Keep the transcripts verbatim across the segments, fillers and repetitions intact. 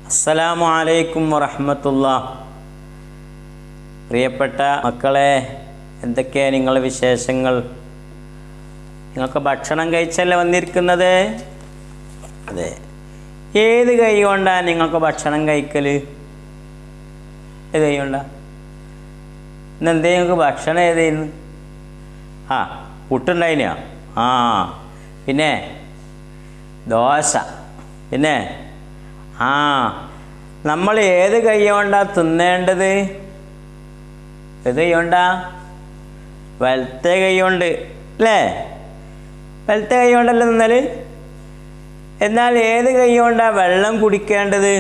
അസ്സലാമു അലൈക്കും വറഹ്മത്തുള്ളാഹ്. പ്രിയപ്പെട്ട മക്കളെ, എന്തൊക്കെയാണ് നിങ്ങളുടെ വിശേഷങ്ങൾ? നിങ്ങൾക്ക് ഭക്ഷണം കഴിച്ചല്ലേ വന്നിരിക്കുന്നത്? അതെ. ഏത് കൈ കൊണ്ടാണ് നിങ്ങൾക്ക് ഭക്ഷണം കഴിക്കൽ? ഏത് കൈ കൊണ്ടാ? ഇന്നെന്തേ നിങ്ങൾക്ക് ഭക്ഷണം ഏതായിരുന്നു? ആ, പുട്ടുണ്ടായിനാ? ആ, പിന്നെ ദോശ, പിന്നെ ആ, നമ്മൾ ഏത് കൈ കൊണ്ടാണ് തിന്നേണ്ടത്? ഏത് കൈ കൊണ്ടാ? വലത്തെ കൈ കൊണ്ട് അല്ലേ? വലത്തെ കൈ കൊണ്ടല്ലേ തിന്നൽ? എന്നാൽ ഏത് കൈ കൊണ്ടാണ് വെള്ളം കുടിക്കേണ്ടത്?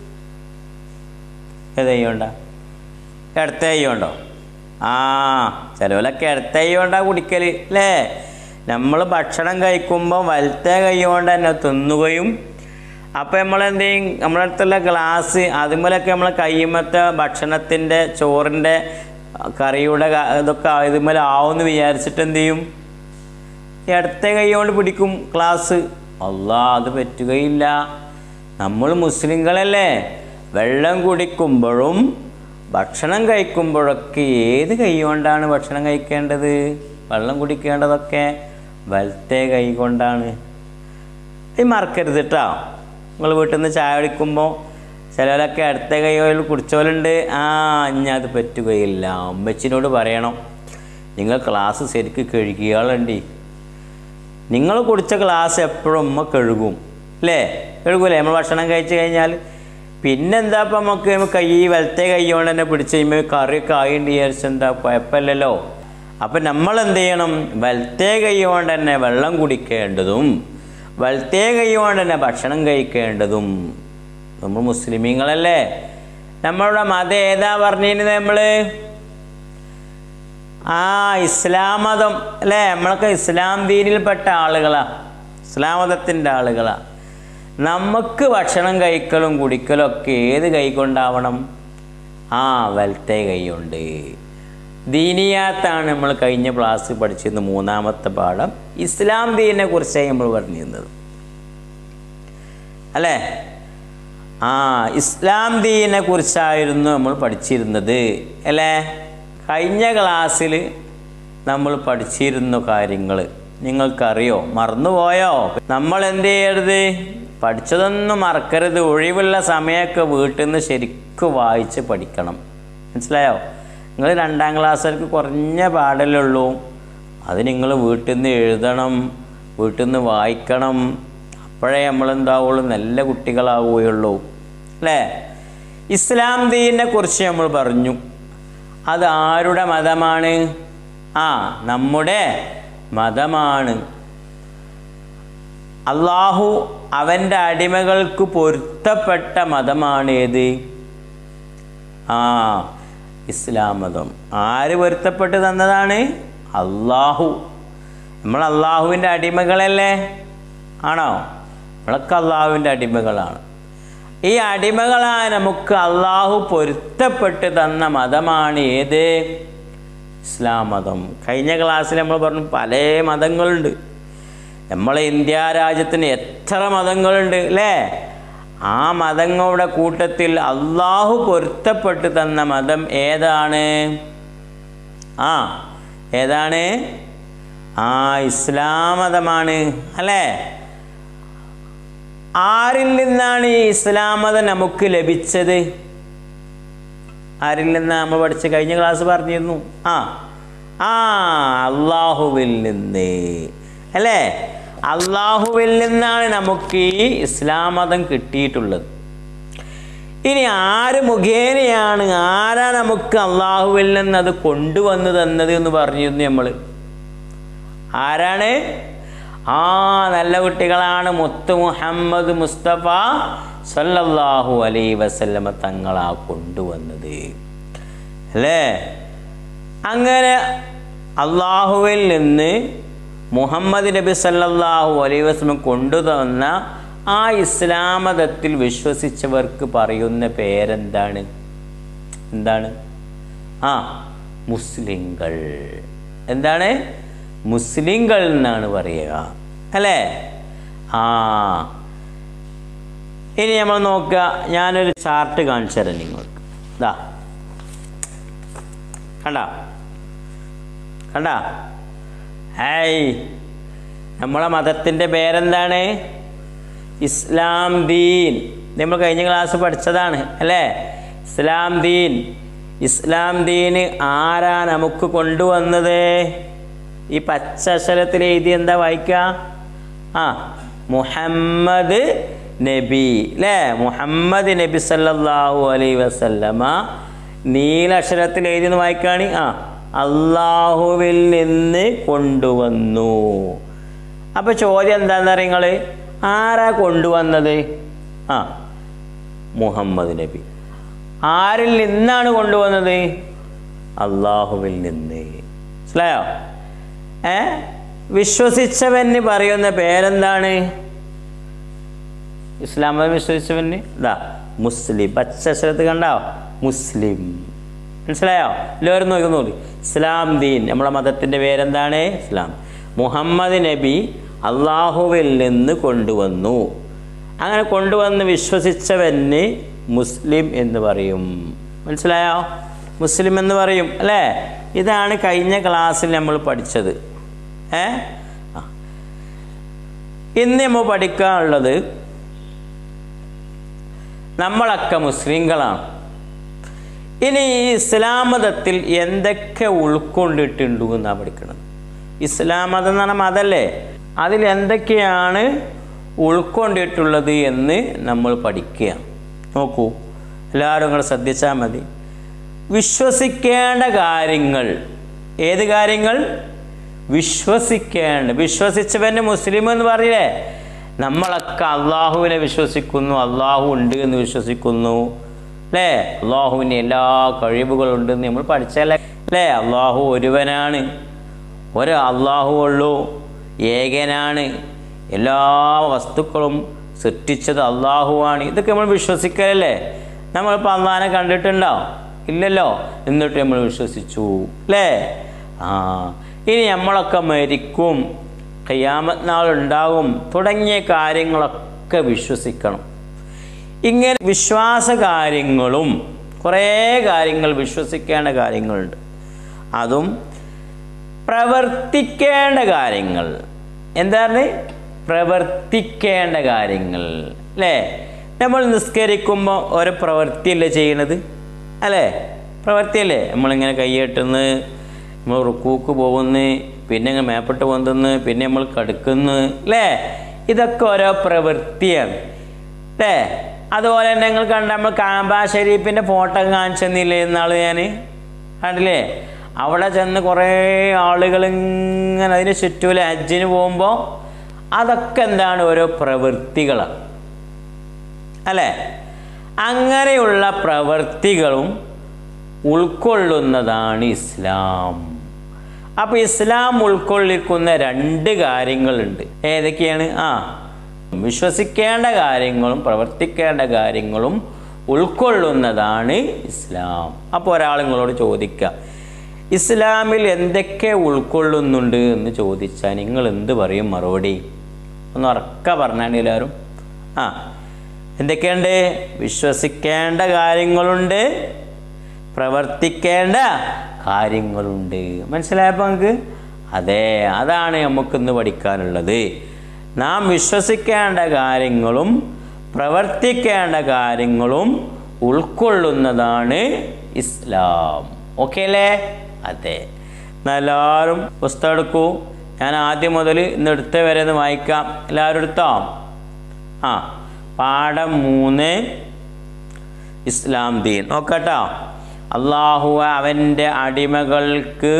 ഏത് കൈ കൊണ്ടാ? ഇടത്തെ കൈ കൊണ്ടോ? ആ, ചിലവരൊക്കെ ഇടത്തെ കൈ കൊണ്ടാണ് കുടിക്കൽ അല്ലേ? നമ്മൾ ഭക്ഷണം കഴിക്കുമ്പോൾ വലത്തെ കൈ കൊണ്ട് തന്നെ തിന്നുകയും, അപ്പോൾ നമ്മളെന്ത് ചെയ്യും? നമ്മുടെ അടുത്തുള്ള ഗ്ലാസ് അതുമൂലൊക്കെ നമ്മൾ കയ്യുമത്തെ ഭക്ഷണത്തിൻ്റെ ചോറിൻ്റെ കറിയുടെ ഇതൊക്കെ ഇതുമൂലം ആവുമെന്ന് വിചാരിച്ചിട്ട് എന്ത് ചെയ്യും? ഇടത്തെ കൈ കൊണ്ട് പിടിക്കും ഗ്ലാസ്. അല്ലാ, അത് പറ്റുകയില്ല. നമ്മൾ മുസ്ലിങ്ങളല്ലേ? വെള്ളം കുടിക്കുമ്പോഴും ഭക്ഷണം കഴിക്കുമ്പോഴൊക്കെ ഏത് കൈ കൊണ്ടാണ് ഭക്ഷണം കഴിക്കേണ്ടത്? വെള്ളം കുടിക്കേണ്ടതൊക്കെ വലത്തെ കൈ കൊണ്ടാണ്. ഈ മറക്കരുത് കേട്ടോ. നിങ്ങൾ വീട്ടിൽ നിന്ന് ചായ കുടിക്കുമ്പോൾ ചിലരൊക്കെ അടുത്ത കൈകളിൽ കുടിച്ചോലുണ്ട്. ആ, ഇനി അത് പറ്റുകയില്ല. അമ്മച്ചിനോട് പറയണം, നിങ്ങൾ ക്ലാസ് ശരിക്ക് കഴുകിയാളുണ്ട്. നിങ്ങൾ കുടിച്ച ഗ്ലാസ് എപ്പോഴും ഉമ്മ കഴുകും അല്ലേ? കഴുകൂലേ നമ്മൾ ഭക്ഷണം കഴിച്ച് കഴിഞ്ഞാൽ? പിന്നെന്താ ഇപ്പം നമുക്ക് കൈ വലത്തെ കൈ കൊണ്ട് തന്നെ പിടിച്ച് കഴിയുമ്പോൾ കറിയൊക്കെ ആയിട്ട് വിചാരിച്ചെന്താ? കുഴപ്പമില്ലല്ലോ. അപ്പം നമ്മൾ എന്ത് ചെയ്യണം? വലത്തെ കൈ കൊണ്ട് തന്നെ വെള്ളം കുടിക്കേണ്ടതും വലത്തെ കൈ കൊണ്ട് തന്നെ ഭക്ഷണം കഴിക്കേണ്ടതും. നമ്മൾ മുസ്ലിമീങ്ങളല്ലേ? നമ്മളുടെ മതം ഏതാ പറഞ്ഞിരുന്നത് നമ്മൾ? ആ, ഇസ്ലാം മതം അല്ലേ? നമ്മളൊക്കെ ഇസ്ലാം ദീനിൽപ്പെട്ട ആളുകളാണ്, ഇസ്ലാം മതത്തിൻ്റെ ആളുകളാണ്. നമുക്ക് ഭക്ഷണം കഴിക്കലും കുടിക്കലും ഒക്കെ ഏത് കൈ കൊണ്ടാവണം? ആ, വലത്തെ കൈ കൊണ്ട്. ദീനിയാത്താണ് നമ്മൾ കഴിഞ്ഞ ക്ലാസ് പഠിച്ചിരുന്ന മൂന്നാമത്തെ പാഠം. ഇസ്ലാം ദീനിനെ കുറിച്ചാണ് നമ്മൾ പറഞ്ഞിരുന്നത് അല്ലേ? ആ, ഇസ്ലാം ദീനിനെ കുറിച്ചായിരുന്നു നമ്മൾ പഠിച്ചിരുന്നത് അല്ലേ? കഴിഞ്ഞ ക്ലാസ്സിൽ നമ്മൾ പഠിച്ചിരുന്ന കാര്യങ്ങൾ നിങ്ങൾക്കറിയോ? മറന്നുപോയോ? നമ്മൾ എന്ത് ചെയ്യരുത്? പഠിച്ചതൊന്നും മറക്കരുത്. ഒഴിവുള്ള സമയമൊക്കെ വീട്ടിൽ നിന്ന് ശരിക്കും വായിച്ച് പഠിക്കണം. മനസ്സിലായോ? നിങ്ങൾ രണ്ടാം ക്ലാസ്സിലേക്ക് കുറഞ്ഞ പാടല്ലേ ഉള്ളൂ. അത് നിങ്ങൾ വീട്ടിൽ നിന്ന് എഴുതണം, വീട്ടിൽ നിന്ന് വായിക്കണം. അപ്പോഴേ നമ്മളെന്താവുള്ളൂ? നല്ല കുട്ടികളാവുകയുള്ളൂ അല്ലേ? ഇസ്ലാം ദീനിനെ കുറിച്ച് നമ്മൾ പറഞ്ഞു. അത് ആരുടെ മതമാണ്? ആ, നമ്മുടെ മതമാണ്. അള്ളാഹു അവൻ്റെ അടിമകൾക്ക് പൊരുത്തപ്പെട്ട മതമാണ് ഏത്? ആ, ഇസ്ലാം മതം. ആര് പൊരുത്തപ്പെട്ട് തന്നതാണ്? അള്ളാഹു. നമ്മൾ അള്ളാഹുവിൻ്റെ അടിമകളല്ലേ? ആണോ? നമ്മളൊക്കെ അള്ളാഹുവിൻ്റെ അടിമകളാണ്. ഈ അടിമകളായ നമുക്ക് അള്ളാഹു പൊരുത്തപ്പെട്ട് തന്ന മതമാണ് ഏത്? ഇസ്ലാം മതം. കഴിഞ്ഞ ക്ലാസ്സിൽ നമ്മൾ പറഞ്ഞു പല മതങ്ങളുണ്ട്. നമ്മളെ ഇന്ത്യ രാജ്യത്തിന് എത്ര മതങ്ങളുണ്ട് അല്ലേ? ആ മതങ്ങളുടെ കൂട്ടത്തിൽ അള്ളാഹു പൊരുത്തപ്പെട്ട് തന്ന മതം ഏതാണ്? ആ, ഏതാണ്? ആ, ഇസ്ലാം മതമാണ് അല്ലേ? ആരിൽ നിന്നാണ് ഈ ഇസ്ലാം മതം നമുക്ക് ലഭിച്ചത്? ആരിൽ നിന്നാണ് നമ്മൾ പഠിച്ച് കഴിഞ്ഞ ക്ലാസ് പറഞ്ഞിരുന്നു? ആ ആ അള്ളാഹുവിൽ നിന്ന് അല്ലേ? അള്ളാഹുവിൽ നിന്നാണ് നമുക്ക് ഈ ഇസ്ലാം മതം കിട്ടിയിട്ടുള്ളത്. ഇനി ആര് മുഖേനയാണ്, ആരാ നമുക്ക് അള്ളാഹുവിൽ നിന്ന് അത് കൊണ്ടുവന്ന് തന്നത് എന്ന് പറഞ്ഞിരുന്നു നമ്മൾ? ആരാണ്? ആ, നല്ല കുട്ടികളാണ്. മുത്ത് മുഹമ്മദ് മുസ്തഫ സല്ലല്ലാഹു അലൈഹി വസല്ലമ തങ്ങളാ കൊണ്ടുവന്നത് അല്ലേ? അങ്ങനെ അള്ളാഹുവിൽ നിന്ന് മുഹമ്മദ് നബി സല്ലല്ലാഹു അലൈഹി വസല്ലം കൊണ്ടുവന്ന ആ ഇസ്ലാം മതത്തിൽ വിശ്വസിച്ചവർക്ക് പറയുന്ന പേരെന്താണ്? എന്താണ്? ആ, മുസ്ലിങ്ങൾ. എന്താണ്? മുസ്ലിങ്ങൾ എന്നാണ് പറയുക അല്ലേ? ആ, ഇനി നമ്മൾ നോക്കുക, ഞാനൊരു ചാർട്ട് കാണിച്ചു തരാം നിങ്ങൾക്ക്. ഇതാ കണ്ട കണ്ട ഹായ്, നമ്മളെ മതത്തിൻ്റെ പേരെന്താണ്? ഇസ്ലാം ദീൻ. നമ്മൾ കഴിഞ്ഞ ക്ലാസ് പഠിച്ചതാണ് അല്ലേ? ഇസ്ലാം ദീൻ. ഇസ്ലാം ദീന് ആരാ നമുക്ക് കൊണ്ടുവന്നത്? ഈ പച്ച അക്ഷരത്തിൽ എഴുതി എന്താ വായിക്കുക? ആ, മുഹമ്മദ് നബി അല്ലേ? മുഹമ്മദ് നബി സല്ലല്ലാഹു അലൈഹി വസല്ലമ. നീലക്ഷരത്തിൽ എഴുതിയെന്ന് വായിക്കുകയാണ്. ആ, അള്ളാഹുവിൽ നിന്ന് കൊണ്ടുവന്നു. അപ്പൊ ചോദ്യം എന്താണെന്ന് അറിയ നിങ്ങൾ, ആരാ കൊണ്ടുവന്നത്? ആ, മുഹമ്മദ് നബി. ആരിൽ നിന്നാണ് കൊണ്ടുവന്നത്? അള്ളാഹുവിൽ നിന്ന്. മനസ്സിലായോ? ഏ വിശ്വസിച്ചവന് പറയുന്ന പേരെന്താണ്? ഇസ്ലാം മതം വിശ്വസിച്ചവന് ഇതാ മുസ്ലിം. പച്ചക്ഷരത്ത് കണ്ടോ? മുസ്ലിം. മനസ്സിലായോ? എല്ലാവരും നോക്കുന്നോളൂ. ഇസ്ലാം ദീൻ, നമ്മളെ മതത്തിൻ്റെ പേരെന്താണ്? ഇസ്ലാം. മുഹമ്മദ് നബി അള്ളാഹുവിൽ നിന്ന് കൊണ്ടുവന്നു. അങ്ങനെ കൊണ്ടുവന്ന് വിശ്വസിച്ചവന് മുസ്ലിം എന്ന് പറയും. മനസ്സിലായോ? മുസ്ലിം എന്ന് പറയും അല്ലേ? ഇതാണ് കഴിഞ്ഞ ക്ലാസ്സിൽ നമ്മൾ പഠിച്ചത്. ഏ ഇന്ന് നമ്മൾ പഠിക്കാനുള്ളത്, നമ്മളൊക്കെ മുസ്ലിങ്ങളാണ്. ഇനി ഈ ഇസ്ലാം മതത്തിൽ എന്തൊക്കെ ഉൾക്കൊണ്ടിട്ടുണ്ട് എന്നാണ് പഠിക്കുന്നത്. ഇസ്ലാം മതം എന്ന് പറഞ്ഞാൽ മതമല്ലേ? അതിൽ എന്തൊക്കെയാണ് ഉൾക്കൊണ്ടിട്ടുള്ളത് എന്ന് നമ്മൾ പഠിക്കുക. നോക്കൂ, എല്ലാവരും കൂടെ ശ്രദ്ധിച്ചാൽ മതി. വിശ്വസിക്കേണ്ട കാര്യങ്ങൾ. ഏത് കാര്യങ്ങൾ? വിശ്വസിക്കേണ്ട. വിശ്വസിച്ചവൻ്റെ മുസ്ലിം എന്ന് പറയില്ലേ? നമ്മളൊക്കെ അള്ളാഹുവിനെ വിശ്വസിക്കുന്നു, അള്ളാഹു ഉണ്ട് എന്ന് വിശ്വസിക്കുന്നു അല്ലേ? അള്ളാഹുവിന് എല്ലാ കഴിവുകളുണ്ടെന്ന് നമ്മൾ പഠിച്ചല്ലേ അല്ലേ? അള്ളാഹു ഒരുവനാണ്, ഒരു അള്ളാഹു ഉള്ളൂ, ഏകനാണ്, എല്ലാ വസ്തുക്കളും സൃഷ്ടിച്ചത് അള്ളാഹുവാണ്. ഇതൊക്കെ നമ്മൾ വിശ്വസിക്കലല്ലേ? നമ്മളിപ്പോൾ അള്ളാഹിനെ കണ്ടിട്ടുണ്ടോ? ഇല്ലല്ലോ. എന്നിട്ട് നമ്മൾ വിശ്വസിച്ചു അല്ലേ? ആ, ഇനി നമ്മളൊക്കെ മരിക്കും, ഖിയാമത്ത് നാൾ ഉണ്ടാകും തുടങ്ങിയ കാര്യങ്ങളൊക്കെ വിശ്വസിക്കണം. ഇങ്ങനെ വിശ്വാസ കാര്യങ്ങളും കുറേ കാര്യങ്ങൾ വിശ്വസിക്കേണ്ട കാര്യങ്ങളുണ്ട്. അതും പ്രവർത്തിക്കേണ്ട കാര്യങ്ങൾ. എന്താണ്? പ്രവർത്തിക്കേണ്ട കാര്യങ്ങൾ അല്ലേ? നമ്മൾ നിസ്കരിക്കുമ്പോൾ ഓരോ പ്രവൃത്തിയല്ലേ ചെയ്യണത് അല്ലേ? പ്രവൃത്തിയല്ലേ? നമ്മളിങ്ങനെ കൈയ്യെട്ടുന്ന്, നമ്മൾ റുക്കൂക്ക് പോകുന്നു, പിന്നെ ഇങ്ങനെ മേപ്പെട്ട് പൊന്തുന്നു, പിന്നെ നമ്മൾ കടുക്കുന്നു അല്ലേ? ഇതൊക്കെ ഓരോ പ്രവൃത്തിയാണ് അല്ലേ? അതുപോലെ തന്നെ നിങ്ങൾ കണ്ട നമ്മൾ കാബ ഷരീഫിൻ്റെ ഫോട്ടോ കാണിച്ചെന്നില്ലേ എന്നാൾ ഞാൻ കണ്ടില്ലേ? അവിടെ ചെന്ന് കുറേ ആളുകൾ ഇങ്ങനെ അതിന് ചുറ്റൂല ഹജ്ജിന് പോകുമ്പോൾ അതൊക്കെ എന്താണ്? ഓരോ പ്രവൃത്തികളാണ് അല്ലേ? അങ്ങനെയുള്ള പ്രവൃത്തികളും ഉൾക്കൊള്ളുന്നതാണ് ഇസ്ലാം. അപ്പോൾ ഇസ്ലാം ഉൾക്കൊള്ളിക്കുന്ന രണ്ട് കാര്യങ്ങളുണ്ട്. ഏതൊക്കെയാണ്? ആ, വിശ്വസിക്കേണ്ട കാര്യങ്ങളും പ്രവർത്തിക്കേണ്ട കാര്യങ്ങളും ഉൾക്കൊള്ളുന്നതാണ് ഇസ്ലാം. അപ്പോൾ ഒരാൾ നിങ്ങളോട് ചോദിക്കുക, ഇസ്ലാമിൽ എന്തൊക്കെ ഉൾക്കൊള്ളുന്നുണ്ട് എന്ന് ചോദിച്ചാൽ നിങ്ങൾ എന്ത് പറയും മറുപടി? ഒന്ന് ഉറക്കെ പറഞ്ഞാണ് എല്ലാവരും. ആ, എന്തൊക്കെയുണ്ട്? വിശ്വസിക്കേണ്ട കാര്യങ്ങളുണ്ട്, പ്രവർത്തിക്കേണ്ട കാര്യങ്ങളുണ്ട്. മനസ്സിലായപ്പോൾ നമുക്ക്? അതെ, അതാണ് നമുക്കിന്ന് പഠിക്കാനുള്ളത്. നാം വിശ്വസിക്കേണ്ട കാര്യങ്ങളും പ്രവർത്തിക്കേണ്ട കാര്യങ്ങളും ഉൾക്കൊള്ളുന്നതാണ് ഇസ്ലാം. ഓക്കെ അല്ലേ? അതെ. എല്ലാവരും പുസ്തകം എടുക്കൂ. ഞാൻ ആദ്യം മുതൽ ഇന്ന് എടുത്ത വരെ ഒന്ന് വായിക്കാം. എല്ലാവരും എടുത്തോ? ആ, പാഠം മൂന്ന് ഇസ്ലാം ദീൻ. നോക്കട്ടോ. അള്ളാഹു അവൻ്റെ അടിമകൾക്ക്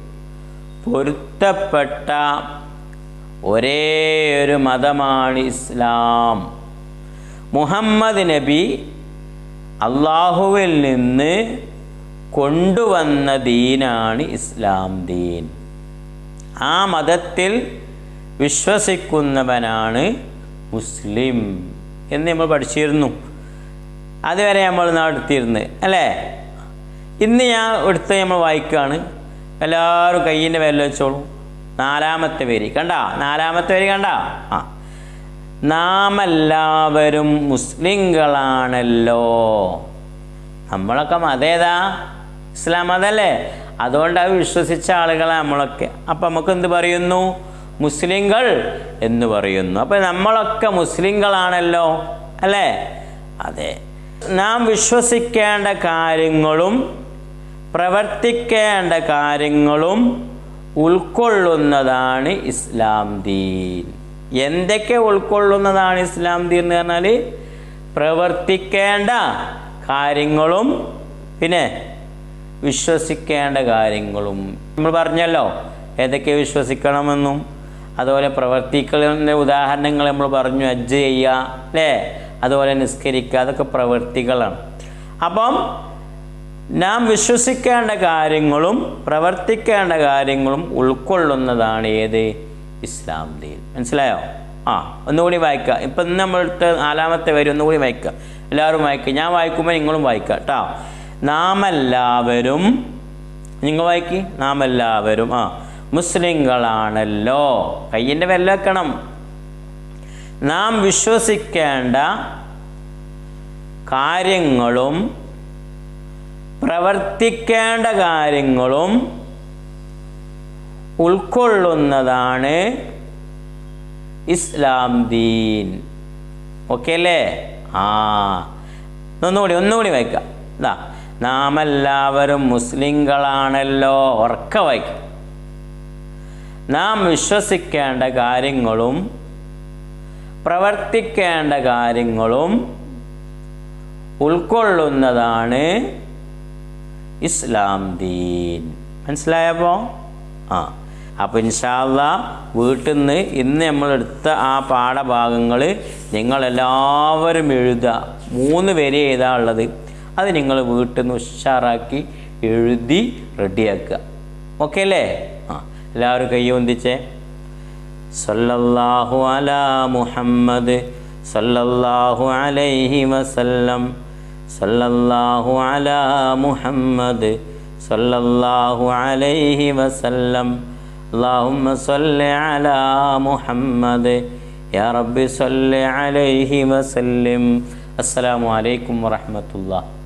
പൊരുത്തപ്പെട്ട ഒരേ ഒരു മതമാണ് ഇസ്ലാം. മുഹമ്മദ് നബി അള്ളാഹുവിൽ നിന്ന് കൊണ്ടുവന്ന ദീനാണ് ഇസ്ലാം ദീൻ. ആ മതത്തിൽ വിശ്വസിക്കുന്നവനാണ് മുസ്ലിം എന്ന് നമ്മൾ പഠിച്ചിരുന്നു. അതുവരെ നമ്മൾ നടത്തിയിരുന്നു അല്ലേ? ഇന്ന് ഞാൻ എടുത്ത് നമ്മൾ വായിക്കുകയാണ്. എല്ലാവരും കയ്യിൻ്റെ വിരൽ വെച്ചോളൂ. നാലാമത്തെ വരി കണ്ട? നാലാമത്തെ വരി കണ്ട? ആ, നാം എല്ലാവരും മുസ്ലിങ്ങളാണല്ലോ. നമ്മളൊക്കെ മതേതാ? ഇസ്ലാം മതല്ലേ? അതുകൊണ്ട് അത് വിശ്വസിച്ച ആളുകളാണ് നമ്മളൊക്കെ. അപ്പം നമുക്ക് എന്ത് പറയുന്നു? മുസ്ലിങ്ങൾ എന്ന് പറയുന്നു. അപ്പം നമ്മളൊക്കെ മുസ്ലിങ്ങളാണല്ലോ അല്ലേ? അതെ. നാം വിശ്വസിക്കേണ്ട കാര്യങ്ങളും പ്രവർത്തിക്കേണ്ട കാര്യങ്ങളും ഉൾക്കൊള്ളുന്നതാണ് ഇസ്ലാം ദീൻ. എന്തൊക്കെ ഉൾക്കൊള്ളുന്നതാണ് ഇസ്ലാം ദീൻ എന്ന് പറഞ്ഞാൽ പ്രവർത്തിക്കേണ്ട കാര്യങ്ങളും പിന്നെ വിശ്വസിക്കേണ്ട കാര്യങ്ങളും. നമ്മൾ പറഞ്ഞല്ലോ ഏതൊക്കെ വിശ്വസിക്കണമെന്നും അതുപോലെ പ്രവർത്തിക്കുന്ന ഉദാഹരണങ്ങൾ നമ്മൾ പറഞ്ഞു. ഹജ്ജ് ചെയ്യുക അല്ലേ, അതുപോലെ നിസ്കരിക്കുക, അതൊക്കെ പ്രവൃത്തികളാണ്. അപ്പം നാം വിശ്വസിക്കേണ്ട കാര്യങ്ങളും പ്രവർത്തിക്കേണ്ട കാര്യങ്ങളും ഉൾക്കൊള്ളുന്നതാണ് ഏത്? ഇസ്ലാം ദീൻ. മനസ്സിലായോ? ആ, ഒന്നുകൂടി വായിക്കുക. ഇപ്പം ഇന്ന് നമ്മളെടുത്ത് നാലാമത്തെ വരി ഒന്നുകൂടി വായിക്കുക. എല്ലാവരും വായിക്കുക. ഞാൻ വായിക്കുമ്പോൾ നിങ്ങളും വായിക്കുക കേട്ടോ. നാം എല്ലാവരും, നിങ്ങൾ വായിക്കി. നാം എല്ലാവരും ആ മുസ്ലിങ്ങളാണല്ലോ. കയ്യിൻ്റെ വിരൽ വെക്കണം. നാം വിശ്വസിക്കേണ്ട കാര്യങ്ങളും പ്രവർത്തിക്കേണ്ട കാര്യങ്ങളും ഉൾക്കൊള്ളുന്നതാണ് ഇസ്ലാം ദീൻ. ഓക്കെ അല്ലേ? ആ, ഒന്നുകൂടി ഒന്നുകൂടി വായിക്കാം. ഇതാ, നാം എല്ലാവരും മുസ്ലിങ്ങളാണല്ലോ. ഉറക്കെ വായിക്കാം. നാം വിശ്വസിക്കേണ്ട കാര്യങ്ങളും പ്രവർത്തിക്കേണ്ട കാര്യങ്ങളും ഉൾക്കൊള്ളുന്നതാണ് ഇസ്ലാം ദീൻ. മനസ്സിലായപ്പോൾ? ആ, അപ്പോൾ ഇൻഷാ അല്ലാഹ് വീട്ടിൽ നിന്ന് ഇന്ന് നമ്മളെടുത്ത ആ പാഠഭാഗങ്ങൾ നിങ്ങളെല്ലാവരും എഴുതുക. മൂന്ന് പേര് എഴുതാനുള്ളത് അത് നിങ്ങൾ വീട്ടിൽ നിന്ന് ഉഷാറാക്കി എഴുതി റെഡിയാക്കുക. ഓക്കെ അല്ലേ? ആ, എല്ലാവരും കൈ ഒന്നിച്ചേ. സല്ലല്ലാഹു അലാ മുഹമ്മദ് സല്ലല്ലാഹു അലൈഹി വസല്ലം. സല്ലല്ലാഹു അലാ മുഹമ്മദ് സല്ലല്ലാഹു അലൈഹി വസല്ലം. അല്ലാഹുമ്മ സല്ലി അലാ മുഹമ്മദ് യാ റബ്ബി സല്ലി അലൈഹി വസല്ലം. അസ്സലാമു അലൈക്കും വറഹ്മത്തുള്ളാഹി.